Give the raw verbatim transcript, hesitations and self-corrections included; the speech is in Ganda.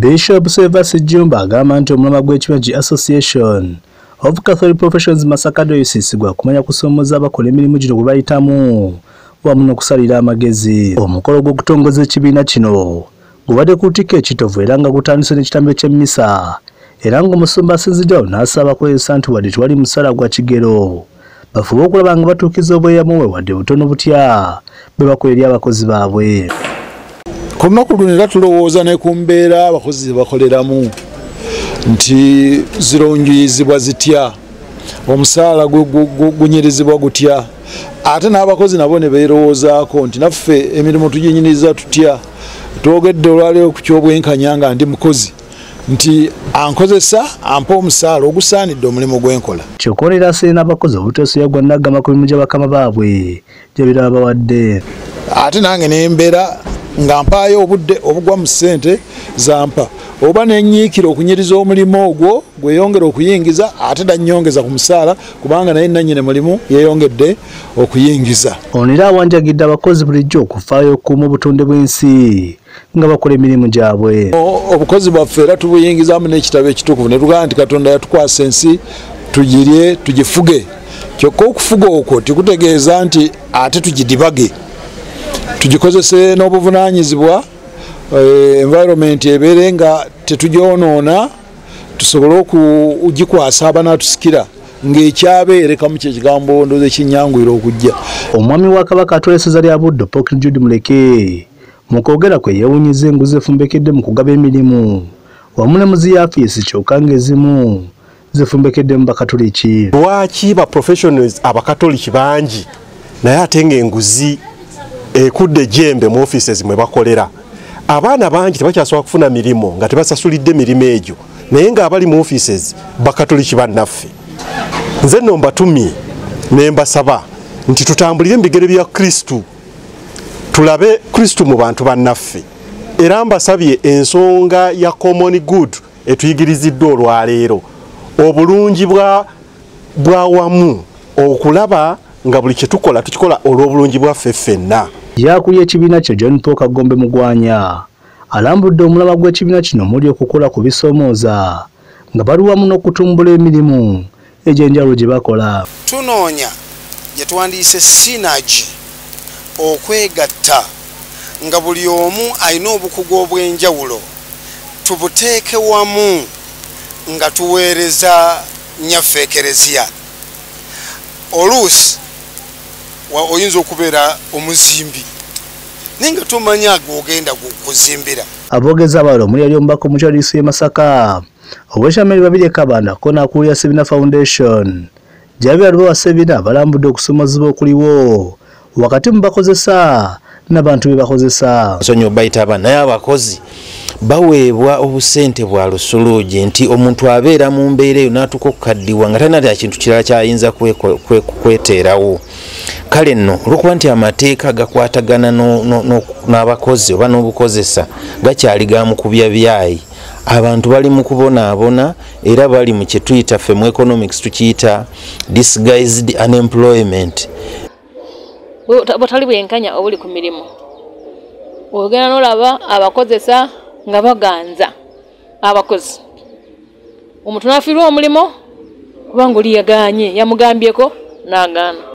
Bishop Sevas Jumba agamba nti omulama gw'ekibinja Association of Catholic Professionals Masaka Diocese gwa kumanya kusomoza abakola emirimu gino gwe bayitamu wamu n'okusalira amagezi. Omukolo gw'okutongoza ekibiina kino gubadde ku lutikko ekitovu era nga gutandise n'ekitambo ky'emmisa era ng'omusumba asinziddewo n'asaba abakozesa nti wadde tewali musala gwa kigero bafube okulaba nga batuukiza obweyamo bwe wadde butono butya bwe bakola eri abakozi baabwe. Ku lunaku luno era tulowooza ne ku mbeera abakozi ze bakoleramu nti zirongiyizibwa zitya, omusaala gunyirizibwa gutya, ate n'abakozi nabo ne beerowoozaako nti naffe emirimu tuginyiriza tutya. Twogedde olwaleero ku ky'obwenkanya nga ndi mukozi nti ankozesa ampa omusaala ogusaanidde omulimu gwenkola. Kyokka era asirina abakozi obuteesobola gwa naggama ku mirimu gya bakama baabwe gye biraba bawadde. Ate nange ne mbeera nga mpaayo obudde obugwa mu ssente zampa oba nenyiikira okunyiriza omulimu ogwo gweyongera okuyingiza ate dannyongeza ku musaala kubanga naye nannyini mulimu yeeyongedde okuyingiza. Ono era awanjagidde abakozi bulijjo okufaayo okukuuma obutonde bw'ensi nga bakola emirimu gyabwe. Obukozi bwaffe era tubuyingizamu n'ekitabo ekitukuvu ne tugamba nti Katonda yatukwasa ensi tugirye tugifuge. Kyokka okufuga okwo tikutegeeza nti ate tugidibage, tugikozese n'obuvunaanyizibwa, environment ebeere nga tetugyonoona, tusobole okugikwasa abanatusikira ng'ekyabeerekamu kyekigambo ndowooza ekinyanguyira okujja. Omwami wa Kabaka atwaleseza lya Buddo Ppookino Muleke mu kwogera kwe yeewuunyiza enguzi efumbekedde mu kugaba emirimu wamu ne mu ziyaafiisi kyokka ng'ezimu zifumbekedde mu Bakatoliki. Lwaki ba professionals Abakatoliki bangi naye ate ng'enguzi ekudde jembe mu offices mwe bakolera? Abaana bangi tebakyasobola kufuna mirimu nga tebasasulidde mirimu egyo naye ng'abali mu offices Bakatoliki bannaffe. Nze nno mbatumye ne mbasaba nti tutambulire mu bigere bya Kristu, tulabe Kristu mu bantu bannaffe, era mbasabye ensonga ya common good etuyigiriziddwa olwaleero, obulungi bwa bwa wamu, okulaba nga buli kye tukola tukikola olw'obulungi bwaffe ffenna. Yakulya ekibiina kye John Paul Kagombe Mugwanya alambudde omulama gw'ekibiina kino muli okukola ku bisoomooza nga bali wamu n'okutumbula emirimu egy'enjawulo gye bakola. Tunoonya gye tuwandiise synergy, okwegatta nga buli omu alina obukugu obw'enjawulo tubuteeke wamu nga tuweereza nnyaffe Ekereziya. Oluusi oyinza okubeera omuzimbi naye nga tumanya gw'ogenda kuzimbira. Aboogezi abalala omuli yali omubaka omukyalisi y'e Masaka obweshamiri babiri Kabanda ko n'akulira Sebina Foundation gy'abeera lubawa Sebina balambudde okusomozebwa okuliwo wakati mu bakozesa n'abantu be bakozesa. Sonyo bayita abaana naye abakozi baweebwa obusente bwa lusuluugi nti omuntu abeera mu mbeera eyo n'atuuka okukaddiwa nga talina kintu kirala kyayinza kweteerawo. Kale nno olw'okuba nti amateeka gakwatagana n'abakozi oba n'obukozesa gakyali ga mukubya byayi, abantu bali mu kubonaabona era bali mu kye tuyita ffe mu economics tukiyita disguised unemployment. Butali bwenkanya obuli ku mirimu ogenda n'olaba abakozesa nga baganza abakozi, omuntu n'afiirwa omulimo kubanga oli yagaanye yamugambyeko n'agaana.